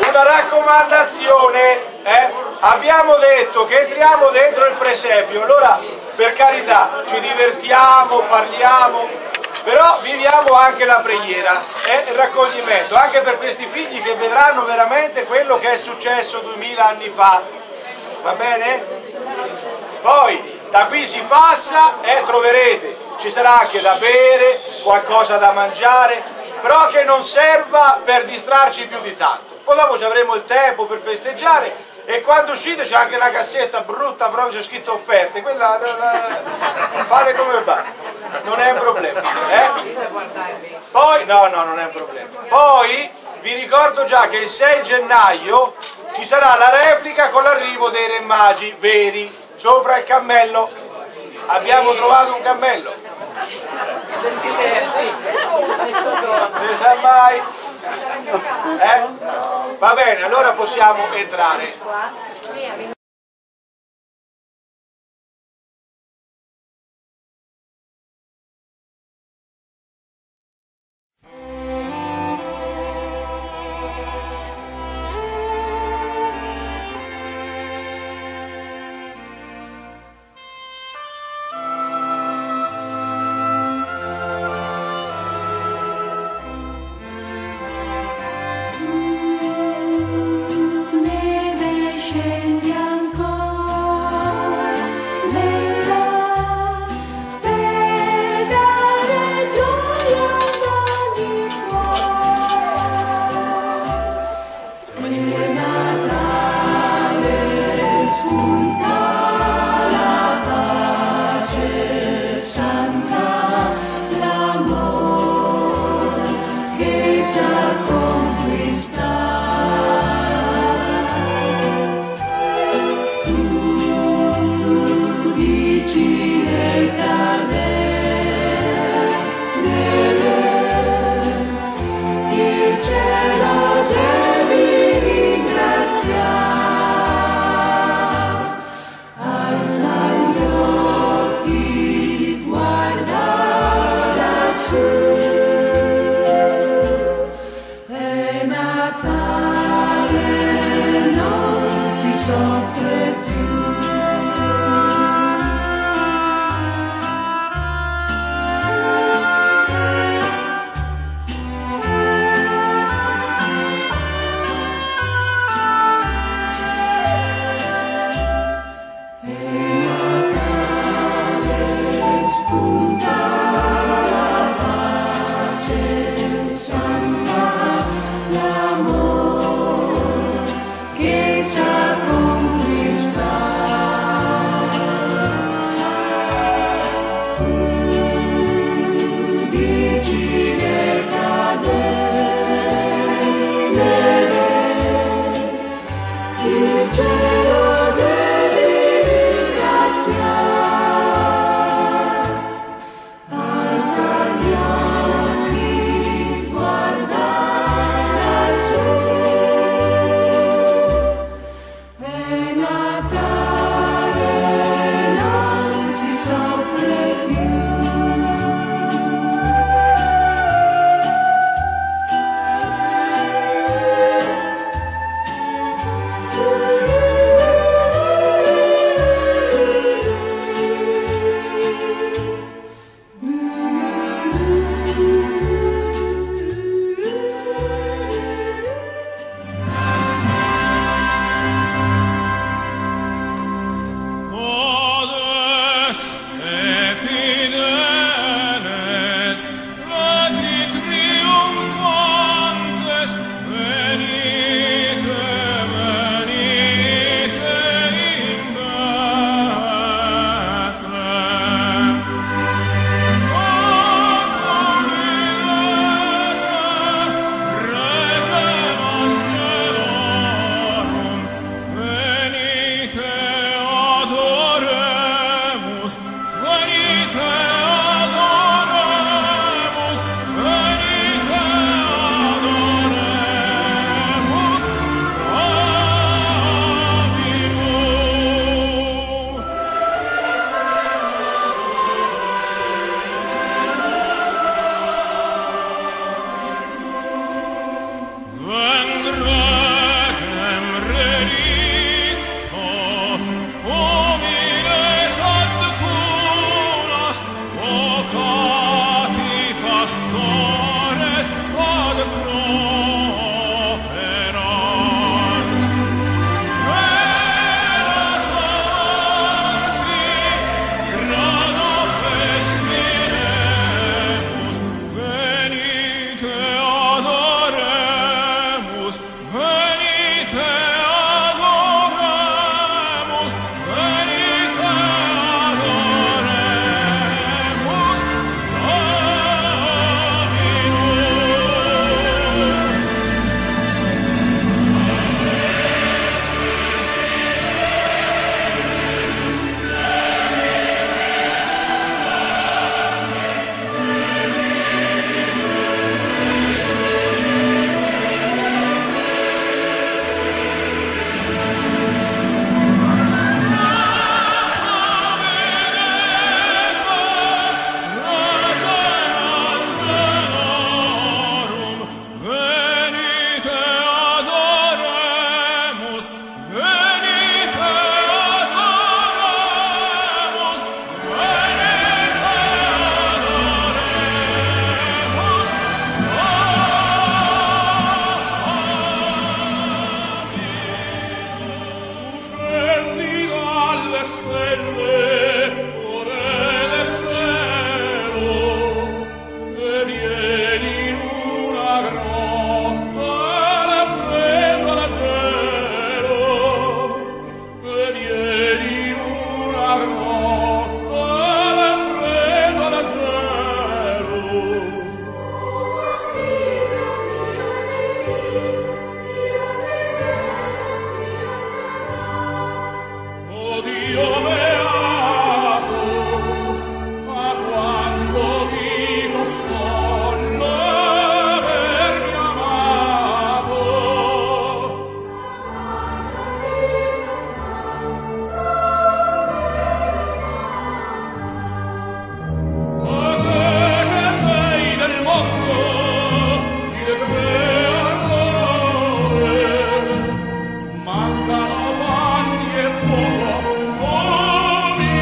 una raccomandazione, abbiamo detto che entriamo dentro il presepio, allora per carità ci divertiamo, parliamo, però viviamo anche la preghiera e il raccoglimento, anche per questi figli che vedranno veramente quello che è successo 2000 anni fa, va bene? Poi da qui si passa e troverete, ci sarà anche da bere, qualcosa da mangiare, però che non serva per distrarci più di tanto. Poi dopo ci avremo il tempo per festeggiare e quando uscite c'è anche una cassetta brutta, proprio c'è scritto offerte, quella fate come va, non è un problema. Poi, no, non è un problema. Poi vi ricordo già che il 6 gennaio ci sarà la replica con l'arrivo dei Re Magi veri, sopra il cammello. Abbiamo trovato un cammello. Se sa mai. Va bene, allora possiamo entrare.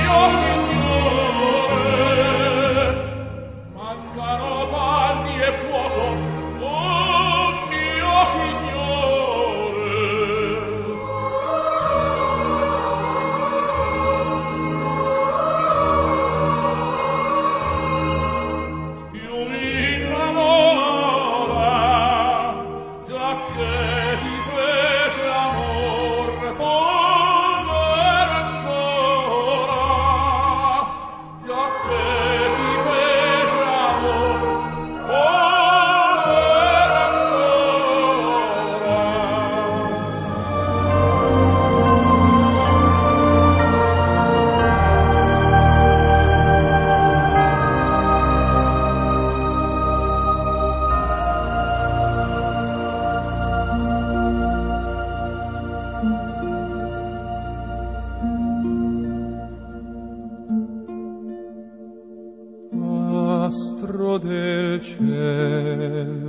Astro del ciel,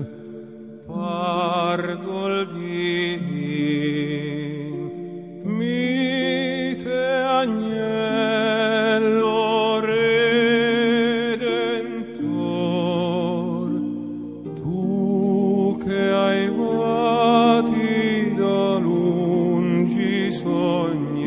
pargol divin, mite agnello redentor, tu che hai vati da lungi sogni